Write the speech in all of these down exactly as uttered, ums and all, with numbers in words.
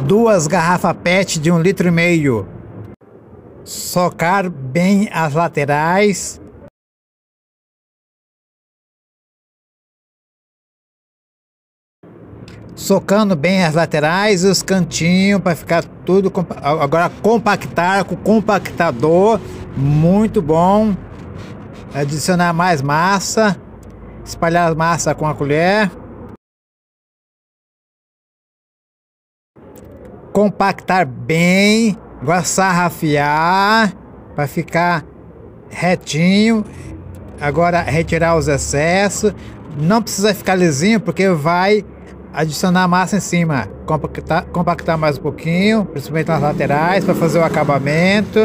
duas garrafas PET de um litro e meio. Socar bem as laterais. Socando bem as laterais e os cantinhos para ficar tudo. Agora compactar com o compactador. Muito bom. Adicionar mais massa. Espalhar a massa com a colher. Compactar bem. Agora sarrafiar para ficar retinho. Agora retirar os excessos. Não precisa ficar lisinho porque vai adicionar massa em cima. Compactar, compactar mais um pouquinho, principalmente nas laterais, para fazer o acabamento.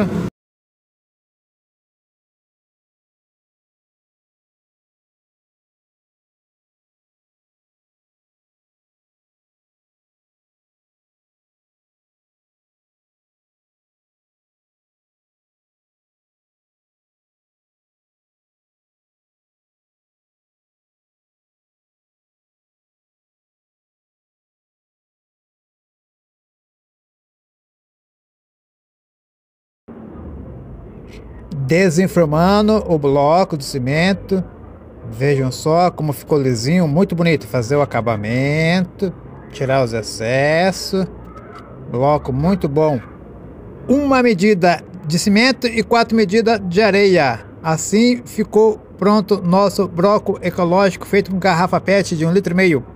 Desenformando o bloco de cimento. Vejam só como ficou lisinho, muito bonito. Fazer o acabamento, tirar os excessos. Bloco muito bom. Uma medida de cimento e quatro medidas de areia. Assim ficou pronto nosso bloco ecológico feito com garrafa PET de um litro e meio.